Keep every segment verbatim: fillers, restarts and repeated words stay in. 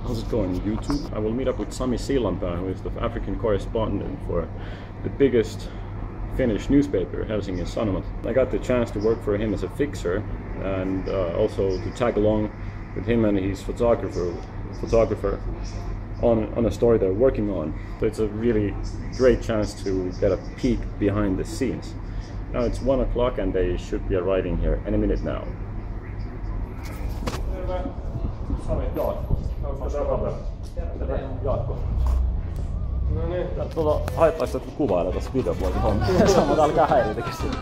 how's it going on YouTube? I will meet up with Sami Sillanpää, who is the African correspondent for the biggest Finnish newspaper, Helsingin Sanomat. I got the chance to work for him as a fixer and uh, also to tag along with him and his photographer photographer on, on a story they're working on. So it's a really great chance to get a peek behind the scenes. Now it's one o'clock and they should be arriving here any minute now. No niin. Tuota, haittaisi, että kuvailee tässä videoblogin hommia. Sama täällä alkaa häiritäkin sitä.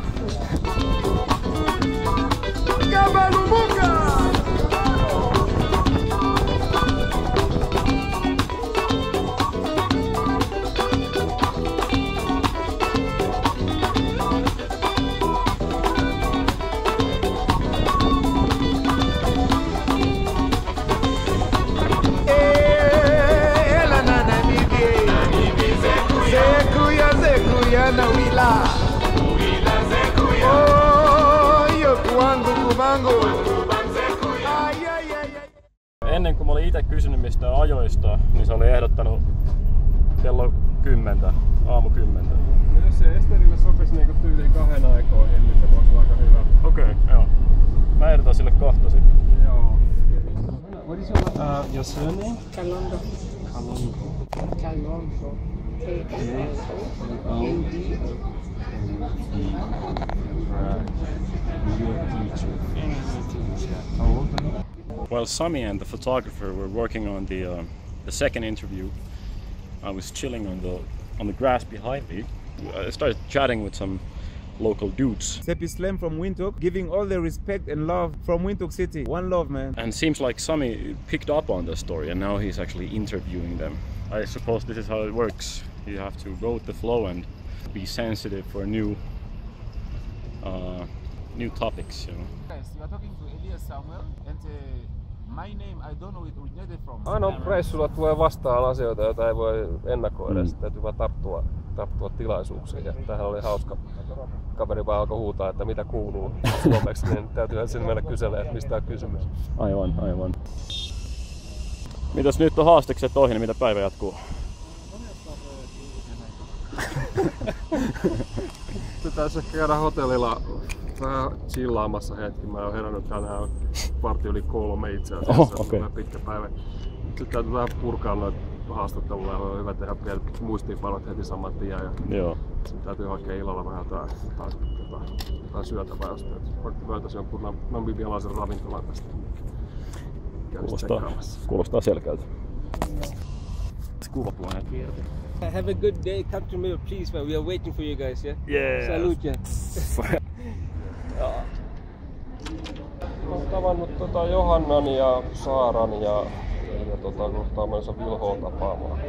Kävely mukaan! Ennen kuin mä olin itse kysynyt mistä ajoista, niin se oli ehdottanut kello kymmentä, aamu kymmentä. Jos se Esterille sopisi niinku tyyliin kahden aikoihin, niin se voisi olla aika hyvä. Okei, okay, joo. Mä ehdotan sille kahta sitten. Joo. What is your, uh, your surname? Kalonzo. Kalonzo. Kalonzo. K L O N D O. While Sami and the photographer were working on the uh, the second interview, I was chilling on the on the grass behind me. I started chatting with some local dudes. Seppi Slem from Windhoek, giving all the respect and love from Windhoek City. One love, man. And it seems like Sami picked up on the story and now he's actually interviewing them. I suppose this is how it works. You have to go with the flow and be sensitive for new uh, new topics, you know. Guys, you are talking to Elias Samuel and uh, my name, I don't know it originated from. Aina reissulla tulee vastaan asioita, joita ei voi ennakoida. Mm. Täytyy vaan tarttua, tarttua tilaisuuksiin. Ja tähän oli hauska. Kaveri vaan alkoi huutaa, että mitä kuuluu suomeksi, niin täytyy sen mennä kyselemään, että mistä on kysymys. Aivan, aivan. Mitäs nyt on haastikset ohi, niin mitä päivä jatkuu? Pitäisi ehkä käydä hotellilla vähän chillaamassa hetki. Mä oon herännyt tänään vartti yli kolme itse asiassa. Oho, okay. On pitkä päivä. Sitten täytyy vähän purkaa noita haastatteluja. On hyvä tehdä pienet muistiinpanot heti saman tien. Ja joo. Sitten täytyy hakea illalla vähän jotain, jotain, jotain, jotain syötävää. Vaikka löytäisi jonkun namibialaisen ravintolan tästä. Kuulostaa, kuulostaa selkeältä. Kuvapuheen kierti. Have a good day. Come to me, please. We are waiting for you guys. Yeah. Yeah. Salute. Olen tavannut tota Johannan ja Saaran ja, ja tota, kohtaa menossa Vilhoa tapaamaan.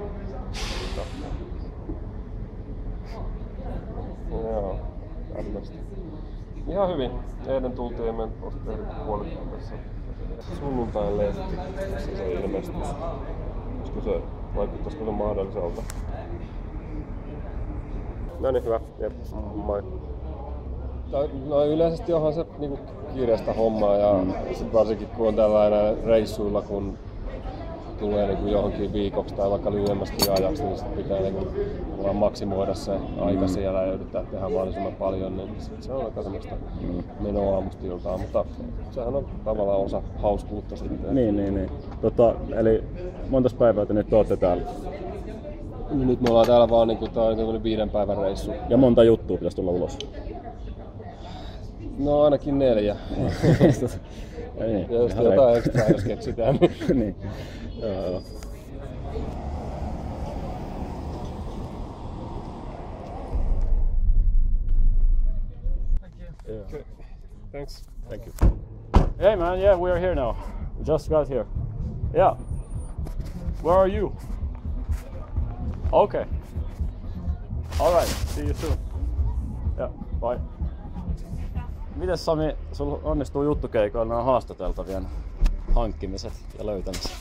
Joo, tämmöistä. Ihan hyvin. Eilen tultiin ja me oltiin tehty puolet tässä sunnuntain lehti, missä se ilmestyi. Olisiko se, vaikuttaisiko se mahdolliselta? No niin, hyvä. Jep, moi. No yleisesti onhan se niinku kiireistä hommaa ja mm. sit varsinkin kun on tällainen reissuilla, kun tulee niinku johonkin viikoksi tai vaikka lyhyemmästi ajaksi, niin sit pitää niinku vaan maksimoida se aika mm. siellä ja yrittää tehdä mahdollisimman paljon, niin se on aika semmoista mm. menoa aamusta iltaan, mutta sehän on tavallaan osa hauskuutta sitten. Niin, niin, niin. Tota, eli montas päivää te nyt ootte täällä? Nyt me ollaan täällä vaan niinku, tää on viiden päivän reissu. Ja monta juttua pitäisi tulla ulos? No ainakin neljä. Ja niin, ja jos jotain ekstra jos keksitään. Niin. Joo, joo. Thank you. Yeah. Okay. Thanks. Thank you. Hey man, yeah, we are here now. We just got here. Yeah. Where are you? Okay. All right. See you soon. Yeah. Bye. Mites Sami, sulla onnistuu juttukeikoilla nämä haastateltavien hankkimiset ja löytämiset?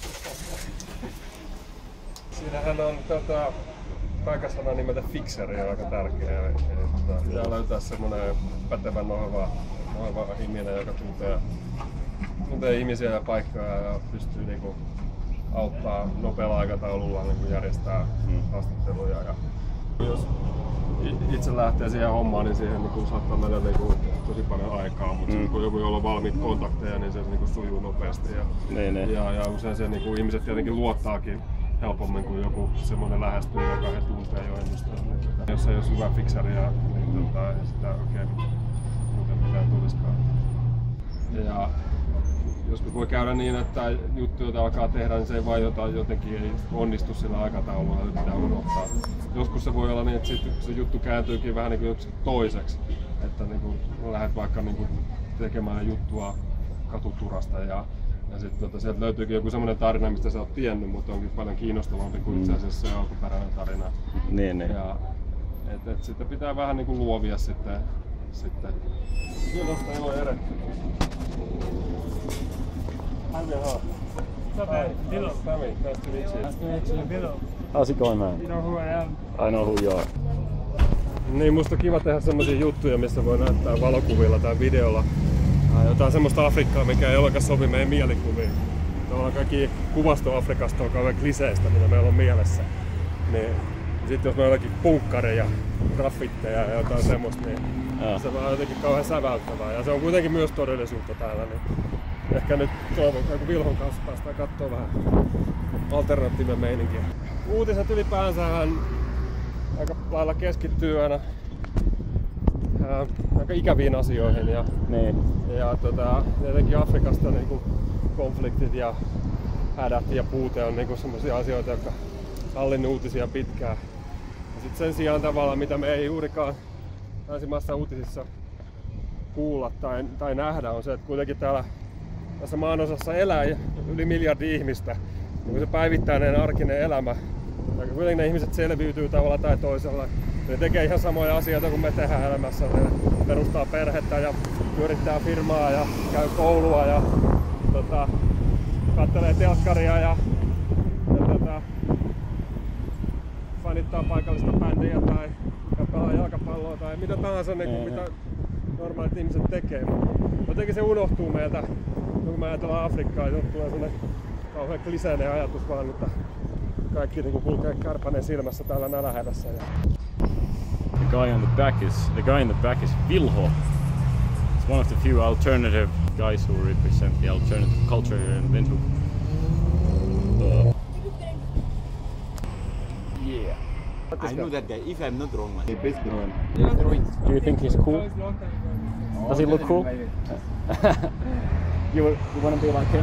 Siinähän on tota, taikasana nimeltä fixeri on aika tärkeä. Eli, tota, pitää löytää semmonen pätevän noheva, noheva ihminen, joka tuntee, tuntee ihmisiä ja paikkoja ja pystyy niinku auttaa nopealla aikataululla niin järjestää mm. haastatteluja. Ja jos itse lähtee siihen hommaan, niin siihen niin saattaa mennä niin kuin, tosi paljon aikaa, mutta mm. kun joku, jolla on valmiit kontakteja, niin se niin kuin, sujuu nopeasti. Ja, ne, ne. ja, ja usein se, niin kuin, ihmiset tietenkin luottaakin helpommin kuin joku semmoinen lähestyy, joka he tuntee jo ennustaan. Niin, jos ei ole hyvä fiksaria, niin tota, ei sitä oikein muuten mitään tulisikaan. Ja joskus voi käydä niin, että juttu, jota alkaa tehdä, niin se ei vain jotain, jotenkin ei onnistu sillä aikataululla, että pitää unohtaa. Joskus se voi olla niin, että se juttu kääntyykin vähän niin kuin toiseksi. Että niin kuin lähdet vaikka niin kuin tekemään juttua katuturasta ja, ja sitten tota, sieltä löytyykin joku semmoinen tarina, mistä sä oot tiennyt, mutta onkin paljon kiinnostavampi kuin itse asiassa se alkuperäinen tarina. Niin, niin. Ja, et, et sitten pitää vähän niin kuin luovia sitten. sitten. Kiitosta ilo Jere. I'm your heart. Hi, hello. Sammy, nice to meet you. Nice to meet you. Hello. How's it going, man? You know who I am? I know who you are. Niin, musta on kiva tehdä semmosia juttuja, missä voi näyttää valokuvilla tai videolla jotain semmoista Afrikkaa, mikä ei ollenkaan sovi meidän mielikuviin. Tavallaan kaikki kuvasto Afrikasta on kauhean kliseistä, mitä meillä on mielessä. Niin, sitten jos me on jotakin punkkareja, graffitteja ja jotain semmoista, niin ja. Se on jotenkin kauhean säväyttävää. Ja se on kuitenkin myös todellisuutta täällä. Niin ehkä nyt toivon, kun Vilhon kanssa päästään katsoa vähän alternatiivinen meininkiä. Uutiset ylipäänsä aika lailla keskittyy aina ää, aika ikäviin asioihin. Ja, niin. ja tota, tietenkin Afrikasta niin konfliktit ja hädät ja puute on niin sellaisia asioita, jotka hallinnut uutisia pitkään. Ja sit sen sijaan tavallaan, mitä me ei juurikaan länsimaissa uutisissa kuulla tai, tai nähdä, on se, että kuitenkin täällä tässä maanosassa elää yli miljardi ihmistä. Ja se päivittäinen arkinen elämä, ja kuitenkin ne ihmiset selviytyy tavalla tai toisella. Ne tekee ihan samoja asioita kuin me tehdään elämässä. Ne perustaa perhettä ja pyörittää firmaa ja käy koulua ja tota, katselee telkkaria ja, ja tota, fanittaa paikallista bändiä tai pelaa jalkapalloa tai mitä tahansa, niin kuin mitä normaalit ihmiset tekee. Jotenkin se unohtuu meiltä, kun me ajatellaan Afrikkaa, ja tulee sellainen kauhean kliseinen ajatus vaan, että kaikki niin kuin kulkee kärpänen silmässä täällä nälänhädässä. The guy on the back is the guy in the back is Vilho. He's one of the few alternative guys who represent the alternative culture here in Windhoek. Uh, yeah. I know that guy, if I'm not wrong, man. Do you think he's cool? Does he look cool? you, you want to be like him?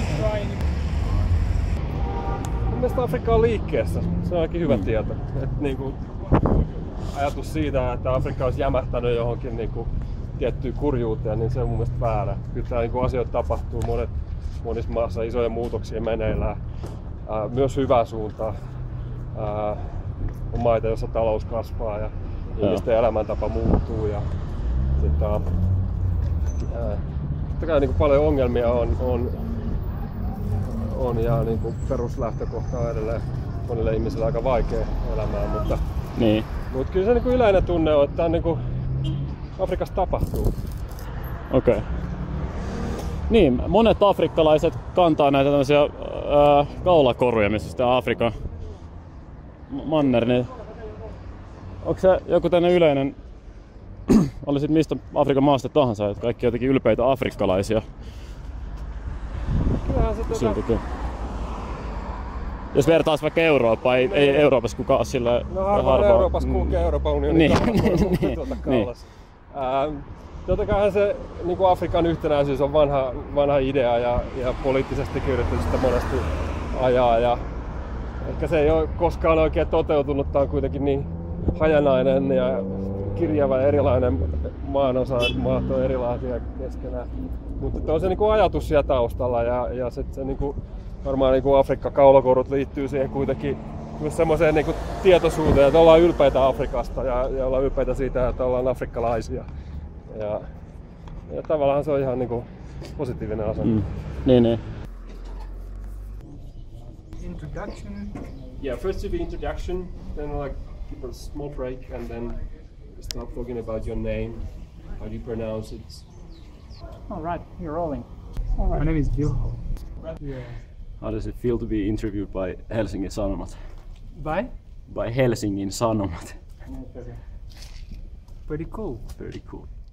Mun mielestä Afrikka on liikkeessä. Se on ainakin hyvä mm. tieto. Et niinku, ajatus siitä, että Afrikka olisi jämähtänyt johonkin niinku, tiettyyn kurjuuteen, niin se on mun mielestä väärä. Kyllä tää niinku, asioita tapahtuu. Monet, monissa maassa isoja muutoksia meneillään. Ää, myös hyvää suuntaa. Ää, on maita, joissa talous kasvaa ja ihmisten elämäntapa muuttuu. Ja, sit, ää, totta kai niinku, paljon ongelmia on. on on ja niin kuin peruslähtökohta on edelleen monille ihmisille aika vaikea elämää, mutta, niin. mutta kyllä se niin kuin yleinen tunne on, että niin kuin Afrikassa tapahtuu. Okei. Okay. Niin, monet afrikkalaiset kantaa näitä tämmöisiä ää, kaulakoruja, missä sitten Afrikan manner, niin onko se joku tämmöinen yleinen, olisit mistä Afrikan maasta tahansa, että kaikki jotenkin ylpeitä afrikkalaisia? Siltikin. Jos vertaisi vaikka Eurooppaan, ei, ei Euroopassa kukaan ole sillä no, harvaan Euroopassa kulkee Euroopan unionin niin, kaulassa. niin, tuota niin. Totta kai se niin kuin Afrikan yhtenäisyys on vanha, vanha idea ja, ja poliittisesti yritetty sitä monesti ajaa. Ja ehkä se ei ole koskaan oikein toteutunut, tämä on kuitenkin niin hajanainen ja kirjava ja erilainen maanosa, että maat on erilaisia keskenään. Mutta on se niinku ajatus siellä taustalla ja, ja sit se niinku, varmaan niinku Afrikka-kaulakorut liittyy siihen kuitenkin semmoiseen niinku tietoisuuteen, että ollaan ylpeitä Afrikasta ja, ja ollaan ylpeitä siitä, että ollaan afrikkalaisia. Ja, ja tavallaan se on ihan niinku positiivinen asia. Mm. Niin, niin. Introduction. Yeah, first to the introduction, then like give a small break and then start talking about your name, how do you pronounce it. All right, you're rolling. All right. My name is Vilho. Yeah. How does it feel to be interviewed by Helsingin Sanomat? By? By Helsingin Sanomat. Pretty cool. Pretty cool.